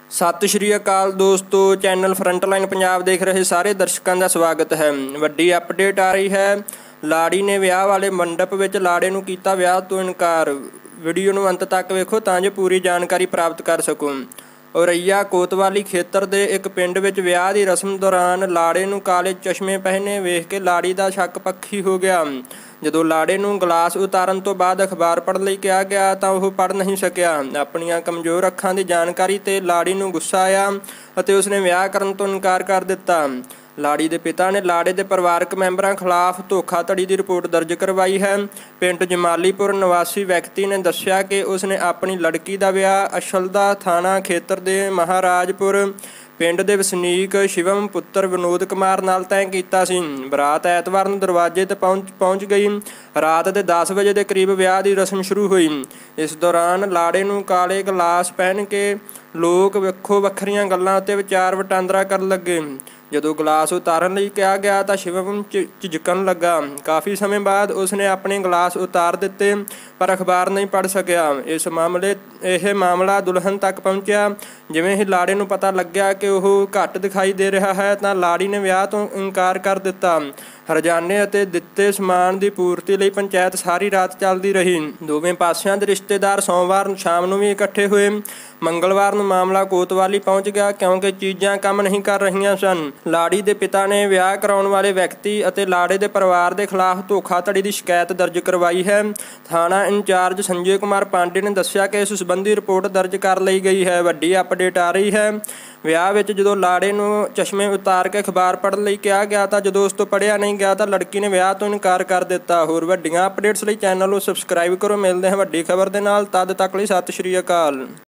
ਸਤਿ ਸ਼੍ਰੀ ਅਕਾਲ ਦੋਸਤੋ, channel frontline Punjab ਦੇਖ ਰਹੇ ਸਾਰੇ ਦਰਸ਼ਕਾਂ ਦਾ ਸਵਾਗਤ ਹੈ। ਵੱਡੀ ਅਪਡੇਟ ਆ ਰਹੀ ਹੈ। ਲਾੜੀ ਨੇ ਵਿਆਹ ਵਾਲੇ ਮੰਡਪ ਵਿੱਚ ਲਾੜੇ ਨੂੰ ਕੀਤਾ ਵਿਆਹ ਤੋਂ ਇਨਕਾਰ। ਵੀਡੀਓ ਨੂੰ ਅੰਤ ਤੱਕ ਵੇਖੋ ਤਾਂ ਜੋ ਪੂਰੀ ਜਾਣਕਾਰੀ ਪ੍ਰਾਪਤ ਕਰ ਸਕੋ। ਔਰਈਆ ਕੋਤਵਾਲੀ ਖੇਤਰ ਦੇ ਇੱਕ ਪਿੰਡ ਵਿੱਚ ਵਿਆਹ ਦੀ ਰਸਮ ਦੌਰਾਨ ਲਾੜੇ ਨੂੰ ਕਾਲੇ ਚਸ਼ਮੇ ਪਹਿਨੇ ਵੇਖ ਕੇ ਲਾੜੀ ਦਾ ਸ਼ੱਕ ਪੱਖੀ ਹੋ ਗਿਆ। ਜਦੋਂ ਲਾੜੇ ਨੂੰ ਗਲਾਸ ਉਤਾਰਨ ਤੋਂ ਬਾਅਦ ਅਖਬਾਰ ਪੜ੍ਹਨ ਲਈ ਕਿਹਾ ਗਿਆ ਤਾਂ ਉਹ ਪੜ੍ਹ ਨਹੀਂ ਸਕਿਆ। ਆਪਣੀਆਂ ਕਮਜ਼ੋਰ ਅੱਖਾਂ ਦੀ ਜਾਣਕਾਰੀ 'ਤੇ ਲਾੜੀ ਨੂੰ ਗੁੱਸਾ ਆਇਆ ਅਤੇ ਉਸਨੇ ਵਿਆਹ ਕਰਨ ਤੋਂ ਇਨਕਾਰ ਕਰ ਦਿੱਤਾ। ਲਾੜੀ ਦੇ ਪਿਤਾ ਨੇ ਲਾੜੇ ਦੇ ਪਰਿਵਾਰਕ ਮੈਂਬਰਾਂ ਖਿਲਾਫ ਧੋਖਾਧੜੀ ਦੀ ਰਿਪੋਰਟ ਦਰਜ ਕਰਵਾਈ ਹੈ। ਪਿੰਡ ਜਮਾਲੀਪੁਰ ਨਿਵਾਸੀ ਵਿਅਕਤੀ ਨੇ ਦੱਸਿਆ ਕਿ ਉਸਨੇ ਆਪਣੀ ਲੜਕੀ ਦਾ ਵਿਆਹ ਅਸ਼ਲਦਾ ਥਾਣਾ ਖੇਤਰ ਦੇ ਮਹਾਰਾਜਪੁਰ ਪਿੰਡ ਦੇ ਵਸਨੀਕ ਸ਼ਿਵਮ ਪੁੱਤਰ ਵਿਨੋਦ ਕੁਮਾਰ ਨਾਲ ਤੈਅ ਕੀਤਾ ਸੀ। ਬਰਾਤ ਐਤਵਾਰ ਨੂੰ ਦਰਵਾਜ਼ੇ 'ਤੇ ਪਹੁੰਚ ਗਈ। ਰਾਤ ਦੇ 10 ਵਜੇ ਦੇ ਕਰੀਬ ਵਿਆਹ ਦੀ ਰਸਮ ਸ਼ੁਰੂ ਹੋਈ। ਇਸ ਦੌਰਾਨ ਲਾੜੇ ਨੂੰ ਕਾਲੇ ਗਲਾਸ ਪਹਿਨ ਕੇ ਲੋਕ ਵੱਖੋ ਵੱਖਰੀਆਂ ਗੱਲਾਂ ਉੱਤੇ ਵਿਚਾਰ ਵਟਾਂਦਰਾ ਕਰਨ ਲੱਗੇ। ਜਦੋਂ ਗਲਾਸ ਉਤਾਰਨ ਲਈ ਕਿਹਾ ਗਿਆ ਤਾਂ ਸ਼ਿਵਮ ਝਿਜਕਣ ਲੱਗਾ। ਕਾਫੀ ਸਮੇਂ ਬਾਅਦ ਉਸਨੇ ਆਪਣੇ ਗਲਾਸ ਉਤਾਰ ਦਿੱਤੇ ਪਰ ਅਖਬਾਰ ਨਹੀਂ ਪੜ੍ਹ ਸਕਿਆ। ਇਹ ਮਾਮਲਾ ਦੁਲਹਨ ਤੱਕ ਪਹੁੰਚਿਆ। ਜਿਵੇਂ ਹੀ ਲਾੜੇ ਨੂੰ ਪਤਾ ਲੱਗਿਆ ਕਿ ਉਹ ਘੱਟ ਦਿਖਾਈ ਦੇ ਰਿਹਾ ਹੈ ਤਾਂ ਲਾੜੀ ਨੇ ਵਿਆਹ ਤੋਂ ਇਨਕਾਰ ਕਰ ਦਿੱਤਾ। ਹਰਜਾਨੇ ਅਤੇ ਦਿੱਤੇ ਸਮਾਨ ਦੀ ਪੂਰਤੀ ਲਈ ਪੰਚਾਇਤ ਸਾਰੀ ਰਾਤ ਚੱਲਦੀ ਰਹੀ। ਦੋਵੇਂ ਪਾਸਿਆਂ ਦੇ ਰਿਸ਼ਤੇਦਾਰ ਸੋਮਵਾਰ ਸ਼ਾਮ ਨੂੰ ਵੀ ਇਕੱਠੇ ਹੋਏ। ਮੰਗਲਵਾਰ ਨੂੰ ਮਾਮਲਾ ਕੋਤਵਾਲੀ ਪਹੁੰਚ ਗਿਆ ਕਿਉਂਕਿ ਚੀਜ਼ਾਂ ਕੰਮ ਨਹੀਂ ਕਰ ਰਹੀਆਂ ਸਨ। ਲਾੜੀ ਦੇ ਪਿਤਾ ਨੇ ਵਿਆਹ ਕਰਾਉਣ ਵਾਲੇ ਵਿਅਕਤੀ ਅਤੇ ਲਾੜੇ ਦੇ ਪਰਿਵਾਰ ਦੇ ਖਿਲਾਫ ਧੋਖਾਧੜੀ ਦੀ ਸ਼ਿਕਾਇਤ ਦਰਜ ਕਰਵਾਈ ਹੈ। ਥਾਣਾ ਇੰਚਾਰਜ ਸੰਜੇ ਕੁਮਾਰ ਪਾਂਡੇ ਨੇ ਦੱਸਿਆ ਕਿ ਇਸ ਸੰਬੰਧੀ ਰਿਪੋਰਟ ਦਰਜ ਕਰ ਲਈ ਗਈ ਹੈ। ਵੱਡੀ ਅਪਡੇਟ ਆ ਰਹੀ ਹੈ। ਵਿਆਹ ਵਿੱਚ ਜਦੋਂ ਲਾੜੇ ਨੂੰ ਚਸ਼ਮੇ ਉਤਾਰ ਕੇ ਅਖਬਾਰ ਪੜ੍ਹਨ ਲਈ ਕਿਹਾ ਗਿਆ ਤਾਂ ਜਦੋਂ ਉਸ ਤੋਂ ਪੜ੍ਹਿਆ ਨਹੀਂ ਗਿਆ ਤਾਂ ਲੜਕੀ ਨੇ ਵਿਆਹ ਤੋਂ ਇਨਕਾਰ ਕਰ ਦਿੱਤਾ। ਹੋਰ ਵੱਡੀਆਂ ਅਪਡੇਟਸ ਲਈ ਚੈਨਲ ਨੂੰ ਸਬਸਕ੍ਰਾਈਬ ਕਰੋ। ਮਿਲਦੇ ਹਾਂ ਵੱਡੀ ਖਬਰ ਦੇ ਨਾਲ। ਤਦ ਤੱਕ ਲਈ ਸਤਿ ਸ਼੍ਰੀ ਅਕਾਲ।